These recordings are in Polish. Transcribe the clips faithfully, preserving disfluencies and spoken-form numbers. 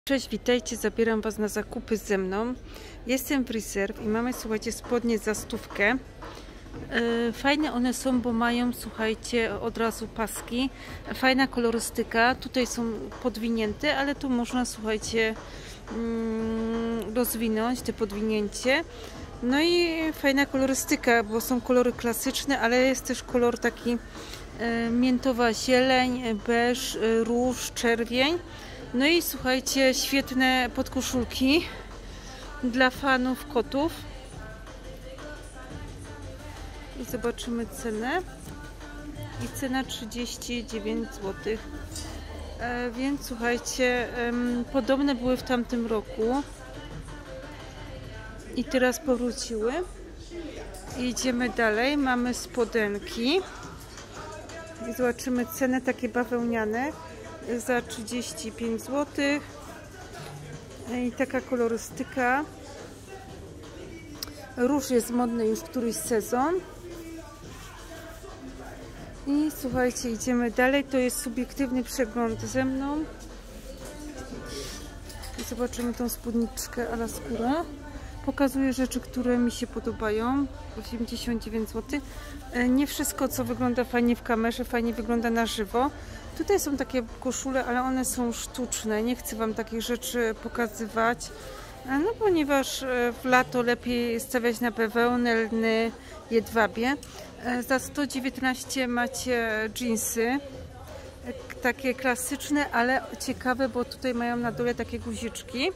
Cześć, witajcie, zabieram Was na zakupy ze mną. Jestem w Reserve i mamy, słuchajcie, spodnie za stówkę. Yy, fajne one są, bo mają, słuchajcie, od razu paski. Fajna kolorystyka. Tutaj są podwinięte, ale tu można, słuchajcie, yy, rozwinąć te podwinięcie. No i fajna kolorystyka, bo są kolory klasyczne, ale jest też kolor taki yy, miętowa zieleń, beż, yy, róż, czerwień. No i słuchajcie, świetne podkoszulki dla fanów kotów. I zobaczymy cenę. I cena trzydzieści dziewięć złotych. E, więc słuchajcie, em, podobne były w tamtym roku. I teraz powróciły. I idziemy dalej. Mamy spodenki. I zobaczymy cenę takie bawełniane. Za trzydzieści pięć złotych. I taka kolorystyka. Róż jest modny już któryś sezon. I słuchajcie, idziemy dalej. To jest subiektywny przegląd ze mną. I zobaczymy tą spódniczkę a la skóra. Pokazuję rzeczy, które mi się podobają. osiemdziesiąt dziewięć złotych. Nie wszystko, co wygląda fajnie w kamerze, fajnie wygląda na żywo. Tutaj są takie koszule, ale one są sztuczne. Nie chcę Wam takich rzeczy pokazywać. No ponieważ w lato lepiej stawiać na bawełnę, lny, jedwabie. Za sto dziewiętnaście macie dżinsy. Takie klasyczne, ale ciekawe, bo tutaj mają na dole takie guziczki.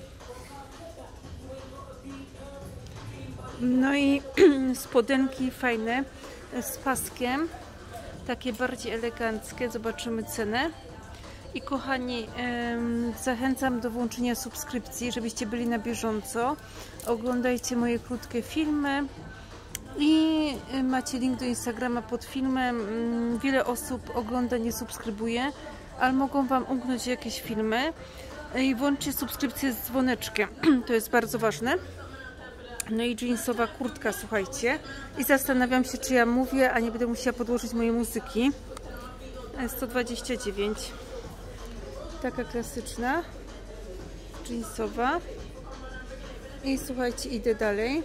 No i spodenki fajne z paskiem, takie bardziej eleganckie. Zobaczymy cenę. I kochani, zachęcam do włączenia subskrypcji, żebyście byli na bieżąco. Oglądajcie moje krótkie filmy i macie link do Instagrama pod filmem. Wiele osób ogląda, nie subskrybuje, ale mogą Wam umknąć jakieś filmy. I włączcie subskrypcję z dzwoneczkiem, to jest bardzo ważne. No i jeansowa kurtka, słuchajcie. I zastanawiam się, czy ja mówię, a nie będę musiała podłożyć mojej muzyki. sto dwadzieścia dziewięć. Taka klasyczna. Jeansowa. I słuchajcie, idę dalej.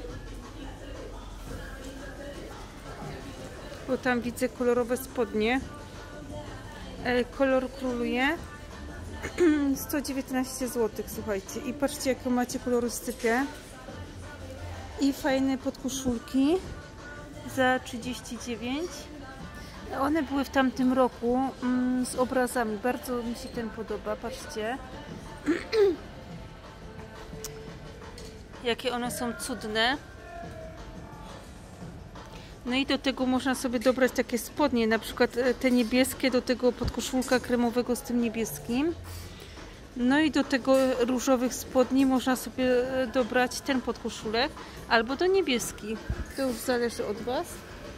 Bo tam widzę kolorowe spodnie. Kolor króluje. sto dziewiętnaście złotych, słuchajcie. I patrzcie, jaką macie kolorystykę. I fajne podkoszulki za trzydzieści dziewięć. One były w tamtym roku mm, z obrazami. Bardzo mi się ten podoba. Patrzcie. Jakie one są cudne. No i do tego można sobie dobrać takie spodnie. Na przykład te niebieskie, do tego podkoszulka kremowego z tym niebieskim. No i do tego różowych spodni można sobie dobrać ten podkoszulek albo do niebieskich. To już zależy od Was.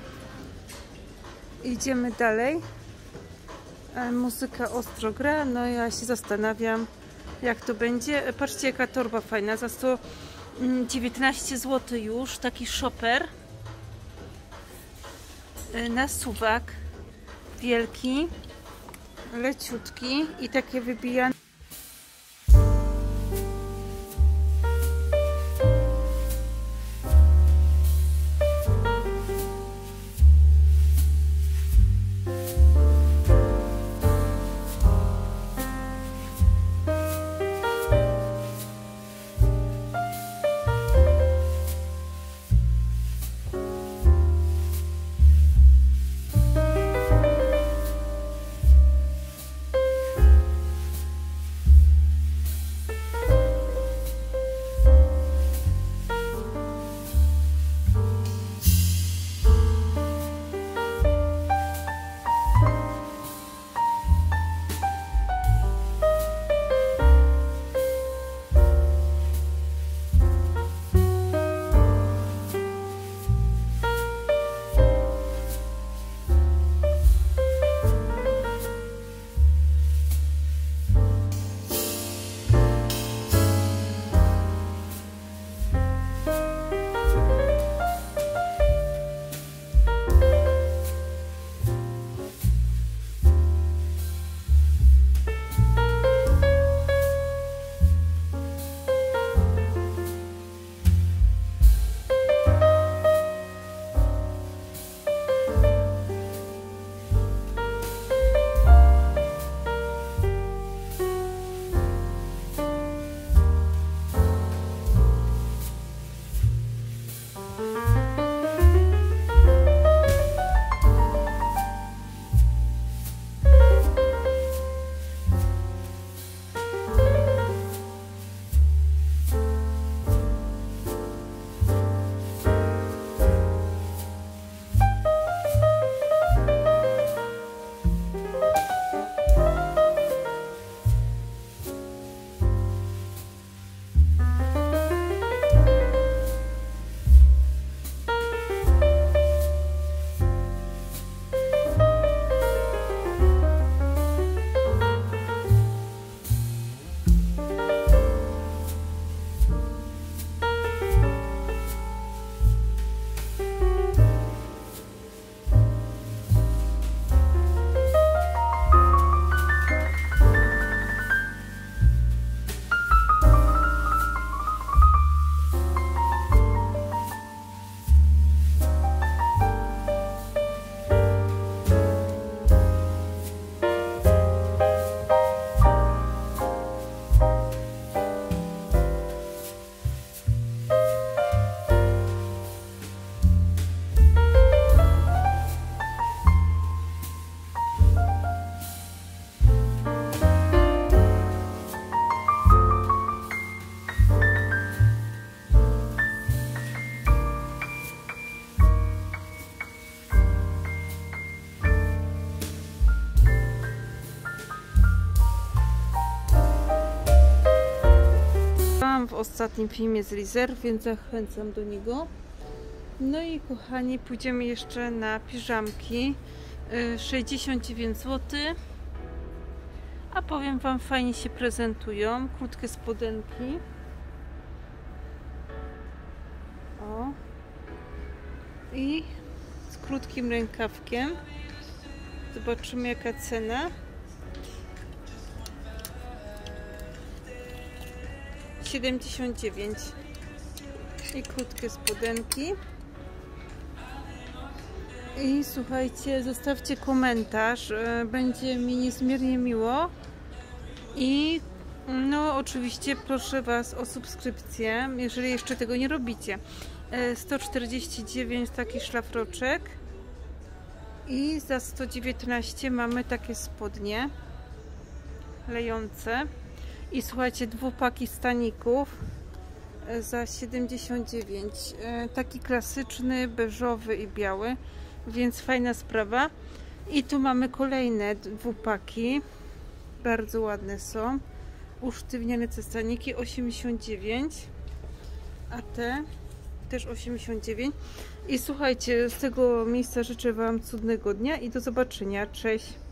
Idziemy dalej. Muzyka ostro gra. No ja się zastanawiam, jak to będzie. Patrzcie, jaka torba fajna. Za sto dziewiętnaście złotych już. Taki shopper. Na suwak. Wielki. Leciutki. I takie wybijane. pokazałam w ostatnim filmie z Lizer, więc zachęcam do niego. No i kochani, pójdziemy jeszcze na piżamki. sześćdziesiąt dziewięć złotych. A powiem wam, fajnie się prezentują. Krótkie spodenki. O. I z krótkim rękawkiem. Zobaczymy, jaka cena. siedemdziesiąt dziewięć. I krótkie spodenki. I słuchajcie, zostawcie komentarz. Będzie mi niezmiernie miło. I no oczywiście proszę was o subskrypcję, jeżeli jeszcze tego nie robicie. sto czterdzieści dziewięć taki szlafroczek. I za sto dziewiętnaście mamy takie spodnie lejące. I słuchajcie, dwupaki staników za siedemdziesiąt dziewięć. Taki klasyczny, beżowy i biały, więc fajna sprawa. I tu mamy kolejne dwupaki. Bardzo ładne są. Usztywniane cestaniki osiemdziesiąt dziewięć. A te też osiemdziesiąt dziewięć. I słuchajcie, z tego miejsca życzę wam cudnego dnia i do zobaczenia. Cześć!